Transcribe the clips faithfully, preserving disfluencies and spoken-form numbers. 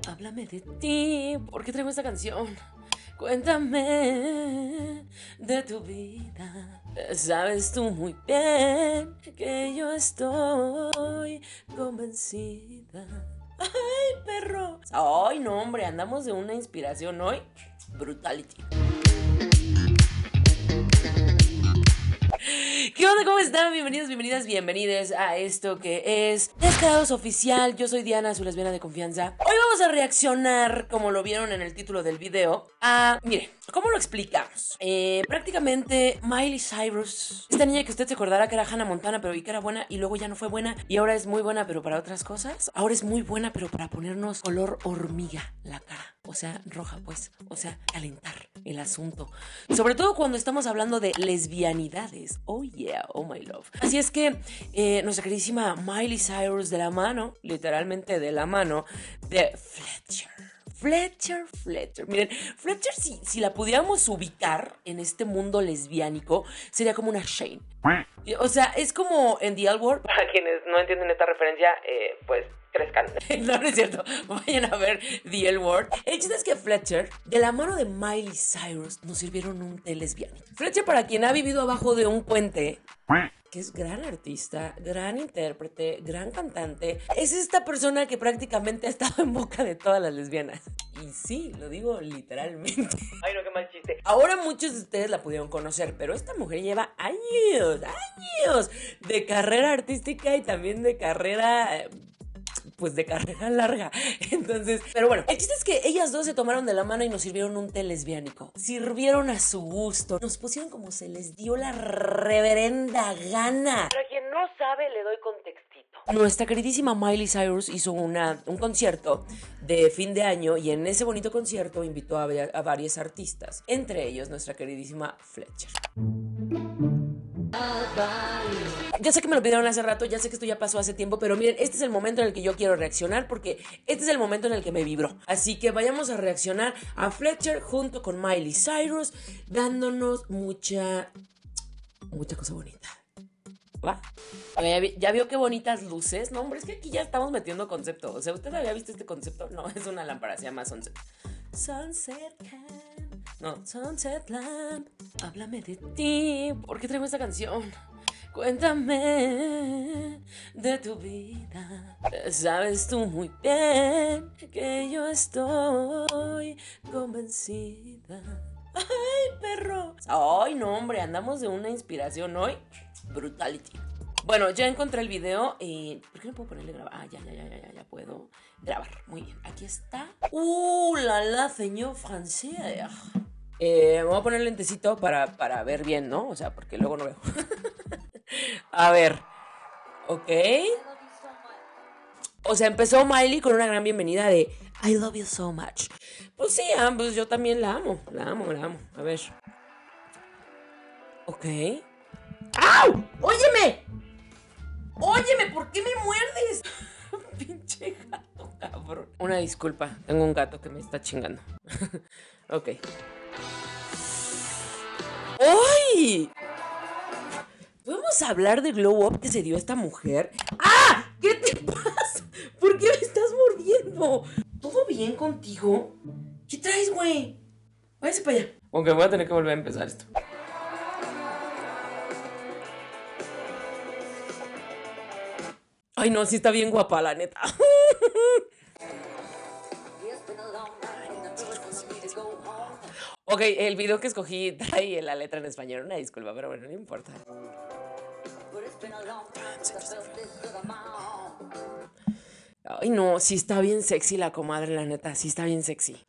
Háblame de ti, ¿por qué traigo esta canción? Cuéntame de tu vida. Sabes tú muy bien que yo estoy convencida. ¡Ay, perro! ¡Ay, no, hombre! Andamos de una inspiración hoy. Brutality. ¿Qué onda? ¿Cómo están? Bienvenidos, bienvenidas, bienvenides a esto que es Descarados Oficial. Yo soy Diana, su lesbiana de confianza. Hoy vamos a reaccionar, como lo vieron en el título del video, a... Miren, ¿cómo lo explicamos? Eh, prácticamente Miley Cyrus, esta niña que usted se acordará que era Hannah Montana, pero vi que era buena y luego ya no fue buena y ahora es muy buena, pero para otras cosas. Ahora es muy buena, pero para ponernos color hormiga la cara. O sea, roja, pues. O sea, calentar el asunto. Sobre todo cuando estamos hablando de lesbianidades. Oh yeah, oh my love. Así es que eh, nuestra queridísima Miley Cyrus, de la mano, literalmente de la mano, de Fletcher. Fletcher, Fletcher. Miren, Fletcher, si, si la pudiéramos ubicar en este mundo lesbiánico, sería como una Shane. O sea, es como en The L Word. Para quienes no entienden esta referencia, eh, pues crezcan. No, no es cierto. Vayan a ver The L Word. El chiste es que Fletcher, de la mano de Miley Cyrus, nos sirvieron un té lesbiánico. Fletcher, para quien ha vivido abajo de un puente, que es gran artista, gran intérprete, gran cantante, es esta persona que prácticamente ha estado en boca de todas las lesbianas. Y sí, lo digo literalmente. Ay, no, qué mal chiste. Ahora muchos de ustedes la pudieron conocer, pero esta mujer lleva años, años de carrera artística y también de carrera... Eh, pues de carrera larga. Entonces, pero bueno, el chiste es que ellas dos se tomaron de la mano y nos sirvieron un té lesbiánico. Sirvieron a su gusto. Nos pusieron como se les dio la reverenda gana. Para quien no sabe, le doy contextito. Nuestra queridísima Miley Cyrus hizo una, un concierto de fin de año y en ese bonito concierto invitó a, a varios artistas, entre ellos nuestra queridísima Fletcher. Ya sé que me lo pidieron hace rato, ya sé que esto ya pasó hace tiempo, pero miren, este es el momento en el que yo quiero reaccionar porque este es el momento en el que me vibró. Así que vayamos a reaccionar a Fletcher junto con Miley Cyrus, dándonos mucha, mucha cosa bonita. ¿Va? Ya, vi, ya vio qué bonitas luces. No, hombre, es que aquí ya estamos metiendo concepto. O sea, ¿usted había visto este concepto? No, es una lámpara, se llama Sunset. Sunset Lamp. No, Sunset Lamp. Háblame de ti. ¿Por qué traigo esta canción? Cuéntame de tu vida. Sabes tú muy bien que yo estoy convencida. ¡Ay, perro! ¡Ay, no, hombre! Andamos de una inspiración hoy. Brutality. Bueno, ya encontré el video y... ¿Por qué no puedo ponerle grabar? Ah, ya, ya, ya, ya, ya puedo grabar. Muy bien, aquí está. ¡Uh, la la, señor francés! Eh, me voy a poner el lentecito para, para ver bien, ¿no? O sea, porque luego no veo. A ver. Ok. O sea, empezó Miley con una gran bienvenida de I love you so much. Pues sí, ah, pues yo también la amo. La amo, la amo. A ver. Ok. ¡Au! ¡Óyeme! ¡Óyeme! ¿Por qué me muerdes? Pinche gato, cabrón. Una disculpa, tengo un gato que me está chingando. Ok. ¡Ay! ¿Podemos hablar de glow up que se dio esta mujer? ¡Ah! ¿Qué te pasa? ¿Por qué me estás mordiendo? ¿Todo bien contigo? ¿Qué traes, güey? Váyase para allá. Aunque voy a tener que volver a empezar esto. Ay, no, sí está bien guapa, la neta. Ok, el video que escogí trae la letra en español. Una disculpa, pero bueno, no importa. Ay, no, sí está bien sexy la comadre, la neta. Sí está bien sexy.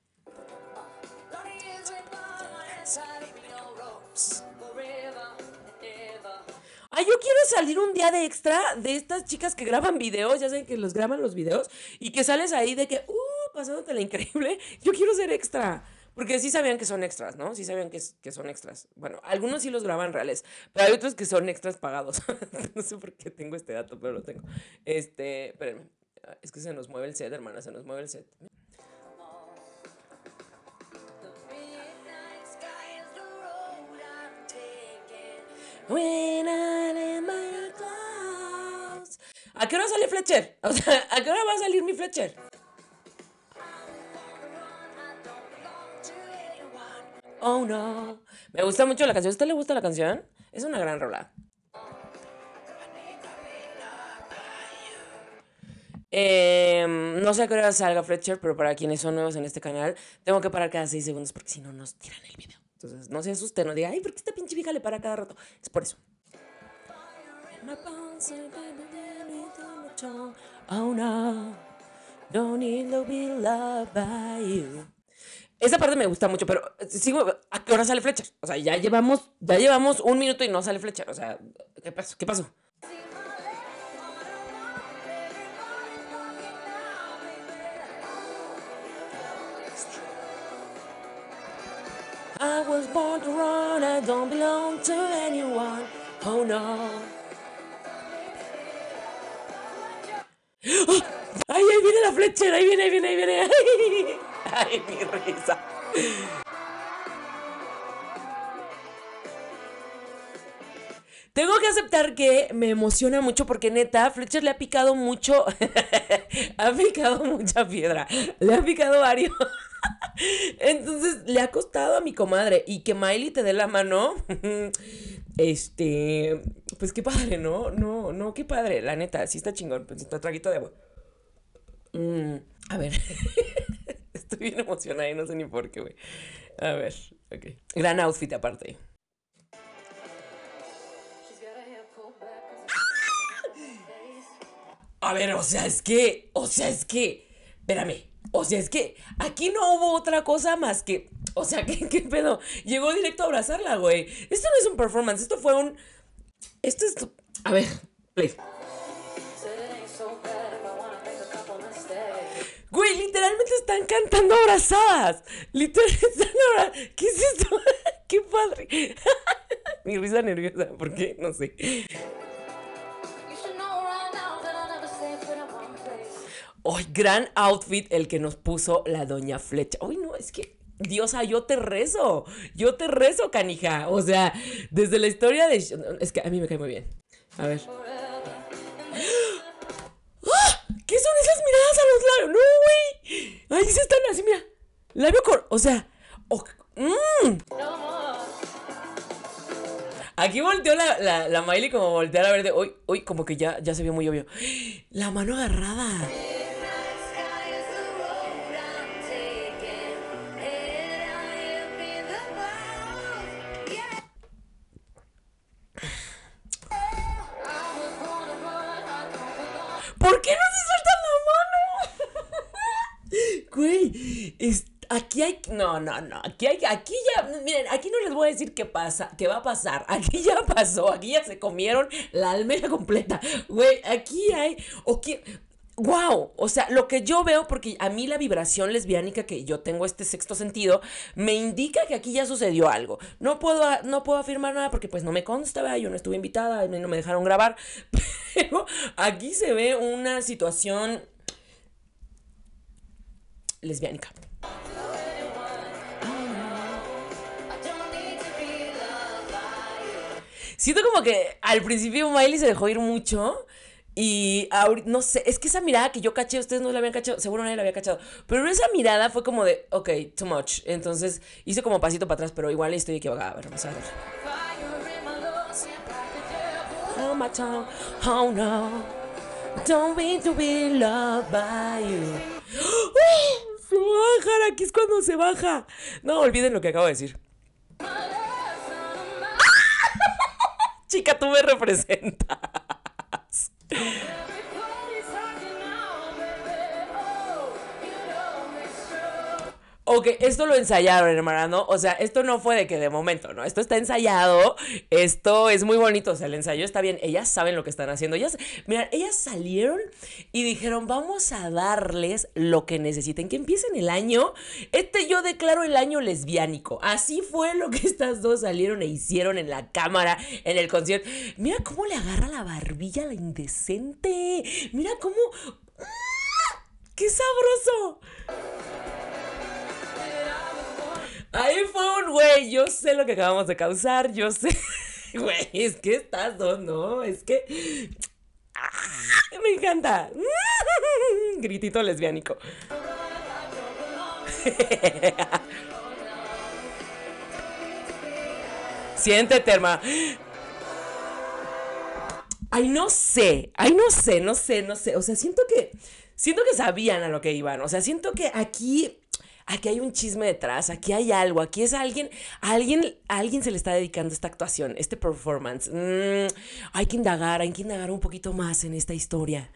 Ay, yo quiero salir un día de extra de estas chicas que graban videos. Ya saben que los graban los videos y que sales ahí de que, uh, pasándote la increíble. Yo quiero ser extra. Porque sí sabían que son extras, ¿no? Sí sabían que, que son extras. Bueno, algunos sí los graban reales, pero hay otros que son extras pagados. No sé por qué tengo este dato, pero lo tengo. Este, espérenme. Es que se nos mueve el set, hermana, se nos mueve el set. ¿A qué hora sale Fletcher? O sea, ¿a qué hora va a salir mi Fletcher? Oh no. Me gusta mucho la canción. ¿A usted le gusta la canción? Es una gran rola. Eh, no sé a qué hora salga Fletcher, pero para quienes son nuevos en este canal, tengo que parar cada seis segundos porque si no nos tiran el video. Entonces, no se asuste, no diga, ay, ¿por qué esta pinche vieja le para cada rato? Es por eso. Oh no, don't need to be loved by you. Esa parte me gusta mucho, pero sigo, ¿a qué hora sale Fletcher? O sea, ya llevamos, ya llevamos un minuto y no sale Fletcher. O sea, ¿qué pasó? ¿Qué pasó? I was born to run, I don't belong to anyone. Oh no. ¡Oh! ¡Ay, ahí viene la Fletcher! ¡Ahí viene, ahí viene, ahí viene! ¡Ay, ay mi risa! Tengo que aceptar que me emociona mucho porque neta, Fletcher le ha picado mucho. Ha picado mucha piedra. Le ha picado varios. Entonces le ha costado a mi comadre. Y que Miley te dé la mano. Este. Pues qué padre, ¿no? No, no, qué padre. La neta, sí está chingón. Pues está traguito de agua. Mm, a ver. Estoy bien emocionada y no sé ni por qué, güey. A ver, ok. Gran outfit aparte. A ver, o sea, es que, o sea, es que, espérame, o sea, es que aquí no hubo otra cosa más que, o sea, ¿qué, qué pedo? Llegó directo a abrazarla, güey. Esto no es un performance, esto fue un, esto es, a ver, play. Güey, literalmente están cantando abrazadas. Literalmente están abrazadas. ¿Qué es esto? ¡Qué padre! Mi risa nerviosa, ¿por qué? No sé. ¡Ay, gran outfit el que nos puso la doña Fletcher! ¡Ay, no! Es que, Diosa, yo te rezo. Yo te rezo, canija. O sea, desde la historia de... Es que a mí me cae muy bien. A ver. ¡Ah! ¿Qué son esas miradas a los labios? ¡No, güey! Ahí se están así, mira. Labio con... O sea... Oh, mmm. Aquí volteó la, la, la Miley como voltear a ver de... Uy, uy, como que ya, ya se vio muy obvio. La mano agarrada. ¿Por qué no se suelta la mano? Güey, es, aquí hay... No, no, no. Aquí hay... Aquí ya... Miren, aquí no les voy a decir qué pasa, qué va a pasar. Aquí ya pasó. Aquí ya se comieron la almeja completa. Güey, aquí hay... O que... ¡Wow! O sea, lo que yo veo, porque a mí la vibración lesbiánica que yo tengo, este sexto sentido, me indica que aquí ya sucedió algo. No puedo, no puedo afirmar nada porque pues no me consta, yo no estuve invitada, no me dejaron grabar, pero aquí se ve una situación lesbiánica. Siento como que al principio Miley se dejó ir mucho. Y ahorita, no sé, es que esa mirada que yo caché, ustedes no la habían cachado, seguro nadie la había cachado. Pero esa mirada fue como de, ok, too much. Entonces hice como pasito para atrás, pero igual estoy equivocada. A ver, vamos a ver. Oh, my tongue, oh no, don't need to be loved by you. ¡Oh! Se va a bajar, aquí es cuando se baja. No, olviden lo que acabo de decir. Chica, tú me representas. Ok, esto lo ensayaron, hermano. O sea, esto no fue de que de momento, ¿no? Esto está ensayado. Esto es muy bonito. O sea, el ensayo está bien. Ellas saben lo que están haciendo. Ellas, mira, ellas salieron y dijeron, vamos a darles lo que necesiten. Que empiecen el año. Este yo declaro el año lesbiánico. Así fue lo que estas dos salieron e hicieron en la cámara, en el concierto. Mira cómo le agarra la barbilla a la indecente. Mira cómo... ¡Qué sabroso! Ahí fue un güey, yo sé lo que acabamos de causar, yo sé. Güey, es que estas dos, ¿no? Es que... ¡Ah! Me encanta. Gritito lesbiánico. siéntete, hermano. Ay, no sé, ay, no sé, no sé, no sé. O sea, siento que, siento que sabían a lo que iban. O sea, siento que aquí, aquí hay un chisme detrás, aquí hay algo, aquí es alguien, a alguien, a alguien se le está dedicando esta actuación, este performance. Mm, hay que indagar, hay que indagar un poquito más en esta historia.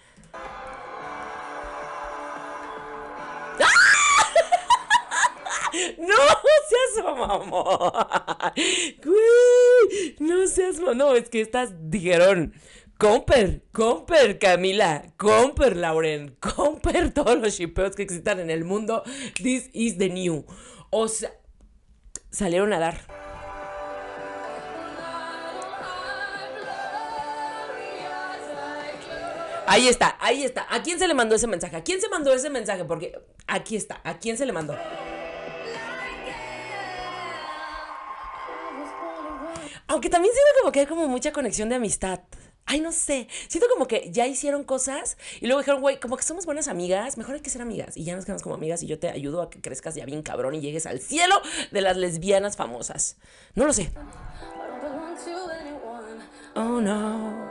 No seas mamón. Güey, no seas mamón. No, es que estás, dijeron, Comper, Comper, Camila, Comper, Lauren, Comper, todos los shipeos que existan en el mundo. This is the new. O sea, salieron a dar. Ahí está, ahí está. ¿A quién se le mandó ese mensaje? ¿A quién se mandó ese mensaje? Porque aquí está. ¿A quién se le mandó? Aunque también siento como que hay como mucha conexión de amistad. Ay, no sé. Siento como que ya hicieron cosas y luego dijeron, güey, como que somos buenas amigas, mejor hay que ser amigas. Y ya nos quedamos como amigas y yo te ayudo a que crezcas ya bien cabrón y llegues al cielo de las lesbianas famosas. No lo sé. Oh, no.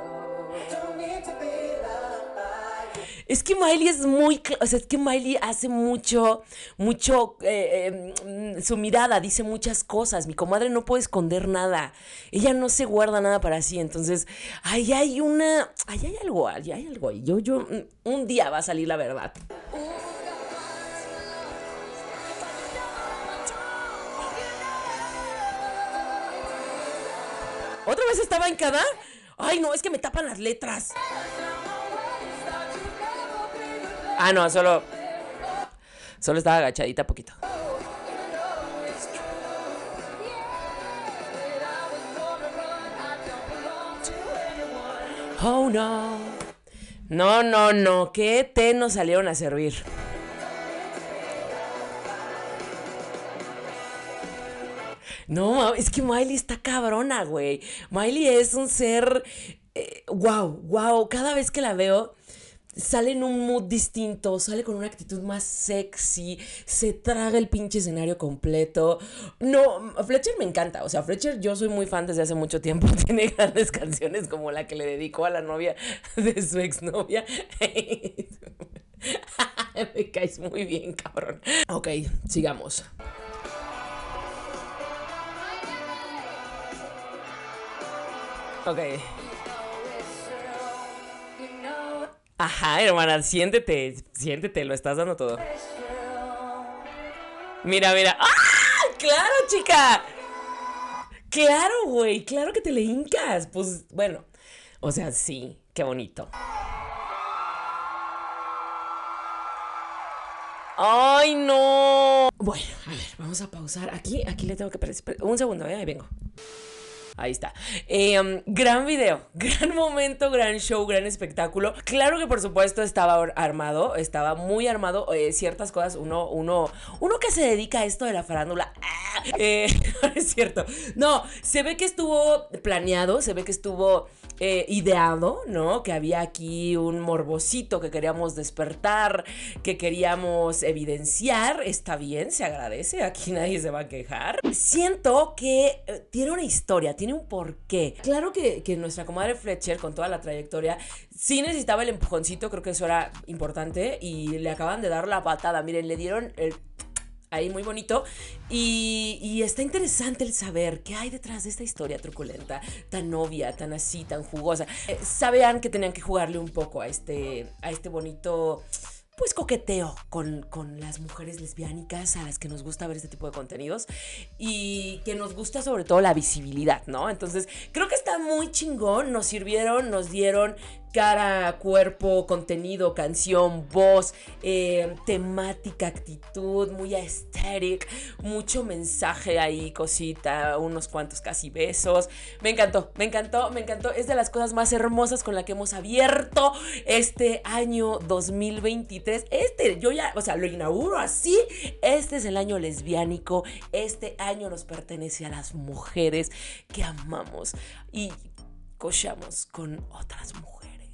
Es que Miley es muy... O sea, es que Miley hace mucho, mucho... Eh, eh, su mirada dice muchas cosas. Mi comadre no puede esconder nada. Ella no se guarda nada para sí. Entonces, ahí hay una... Ahí hay algo, ahí hay algo. Yo, yo... Un día va a salir la verdad. ¿Otra vez estaba hincada? Ay, no, es que me tapan las letras. Ah, no, solo... Solo estaba agachadita poquito. Oh, no. No, no, no. ¿Qué té nos salieron a servir? No, es que Miley está cabrona, güey. Miley es un ser... Eh, wow, wow. Cada vez que la veo... Sale en un mood distinto, sale con una actitud más sexy, se traga el pinche escenario completo. No, Fletcher me encanta, o sea, Fletcher yo soy muy fan desde hace mucho tiempo, tiene grandes canciones como la que le dedicó a la novia de su exnovia. Me caes muy bien, cabrón. Ok, sigamos. Ok. Ajá, hermana, siéntete, siéntete, lo estás dando todo. Mira, mira. ¡Ah! ¡Claro, chica! Claro, güey, claro que te le hincas. Pues, bueno, o sea, sí, qué bonito. ¡Ay, no! Bueno, a ver, vamos a pausar. Aquí, aquí le tengo que... Un segundo, ¿eh? Ahí vengo. Ahí está. Eh, um, gran video, gran momento, gran show, gran espectáculo. Claro que por supuesto estaba armado, estaba muy armado. Eh, ciertas cosas, uno, uno, uno que se dedica a esto de la farándula. ¡Ah! Eh, no es cierto. No, se ve que estuvo planeado, se ve que estuvo eh, ideado, ¿no? Que había aquí un morbosito que queríamos despertar, que queríamos evidenciar. Está bien, se agradece, aquí nadie se va a quejar. Siento que eh, tiene una historia, tiene un porqué. Claro que, que nuestra comadre Fletcher, con toda la trayectoria, sí necesitaba el empujoncito, creo que eso era importante, y le acaban de dar la patada. Miren, le dieron el... ahí muy bonito. Y, y está interesante el saber qué hay detrás de esta historia truculenta, tan obvia, tan así, tan jugosa. Eh, sabían que tenían que jugarle un poco a este, a este bonito... pues coqueteo con, con las mujeres lesbiánicas a las que nos gusta ver este tipo de contenidos y que nos gusta sobre todo la visibilidad, ¿no? Entonces creo que está muy chingón, nos sirvieron, nos dieron cara, cuerpo, contenido, canción, voz, eh, temática, actitud, muy aesthetic, mucho mensaje ahí, cosita, unos cuantos casi besos. Me encantó, me encantó, me encantó. Es de las cosas más hermosas con la que hemos abierto este año dos mil veintitrés. Este, yo ya, o sea, lo inauguro así. Este es el año lesbiánico. Este año nos pertenece a las mujeres que amamos y cochamos con otras mujeres.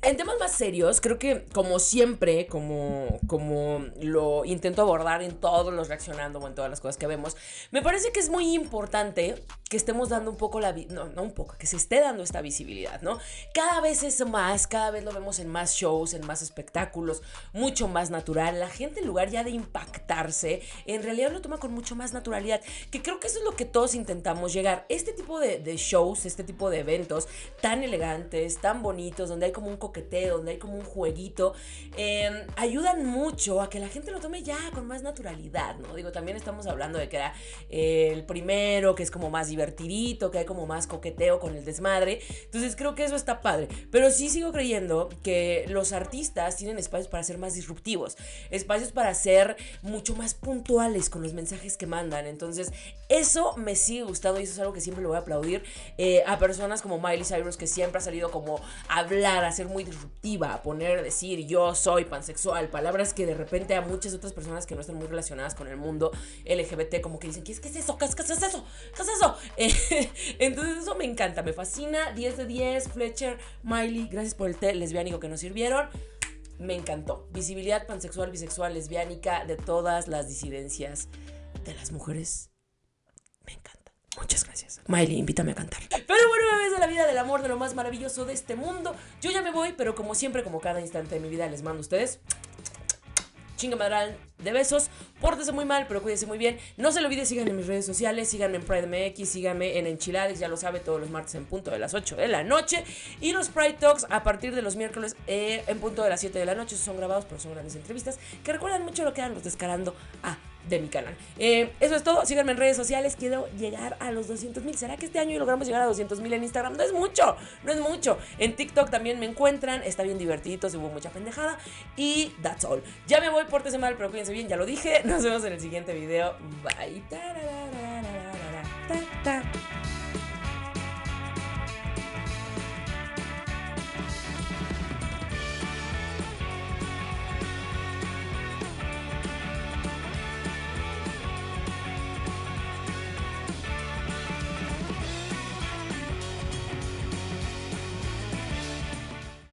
En temas más serios, creo que como siempre, como, como lo intento abordar en todos los reaccionando o en todas las cosas que vemos, me parece que es muy importante que estemos dando un poco la... No, no un poco, que se esté dando esta visibilidad, ¿no? Cada vez es más, cada vez lo vemos en más shows, en más espectáculos, mucho más natural. La gente, en lugar ya de impactarse, en realidad lo toma con mucho más naturalidad, que creo que eso es lo que todos intentamos llegar. Este tipo de, de shows, este tipo de eventos tan elegantes, tan bonitos, donde hay como un coqueteo, donde hay como un jueguito, eh, ayudan mucho a que la gente lo tome ya con más naturalidad, ¿no? Digo, también estamos hablando de que era eh, el primero, que es como más divertidito, que hay como más coqueteo con el desmadre. Entonces creo que eso está padre. Pero sí sigo creyendo que los artistas tienen espacios para ser más disruptivos, espacios para ser mucho más puntuales con los mensajes que mandan. Entonces eso me sigue gustando y eso es algo que siempre le voy a aplaudir eh, a personas como Miley Cyrus, que siempre ha salido como a hablar, a ser muy disruptiva, a poner, a decir yo soy pansexual, palabras que de repente a muchas otras personas que no están muy relacionadas con el mundo L G B T como que dicen, ¿qué es, qué es eso? ¿Qué es, qué es eso? ¿Qué es eso? Eh, entonces eso me encanta, me fascina. Diez de diez, Fletcher, Miley, gracias por el té lesbiánico que nos sirvieron. Me encantó. Visibilidad pansexual, bisexual, lesbiánica, de todas las disidencias de las mujeres. Me encanta. Muchas gracias. Miley, invítame a cantar. Pero bueno, bebés de la vida, del amor, de lo más maravilloso de este mundo. Yo ya me voy, pero como siempre, como cada instante de mi vida, les mando a ustedes chingamadral de besos. Pórtese muy mal, pero cuídense muy bien. No se lo olvide, síganme en mis redes sociales, síganme en Pride M X, síganme en Enchilades, ya lo sabe, todos los martes en punto de las ocho de la noche. Y los Pride Talks a partir de los miércoles eh, en punto de las siete de la noche. Esos son grabados, pero son grandes entrevistas que recuerdan mucho lo que eran los Descarando A de mi canal. Eh, eso es todo, síganme en redes sociales. Quiero llegar a los doscientos mil. ¿Será que este año logramos llegar a doscientos mil en Instagram? No es mucho, no es mucho. En TikTok también me encuentran, está bien divertido, se hubo mucha pendejada. Y that's all. Ya me voy, pórtese mal, pero cuídense bien, ya lo dije. Nos vemos en el siguiente video. Bye. Ta, ta, ta, ta, ta, ta, ta.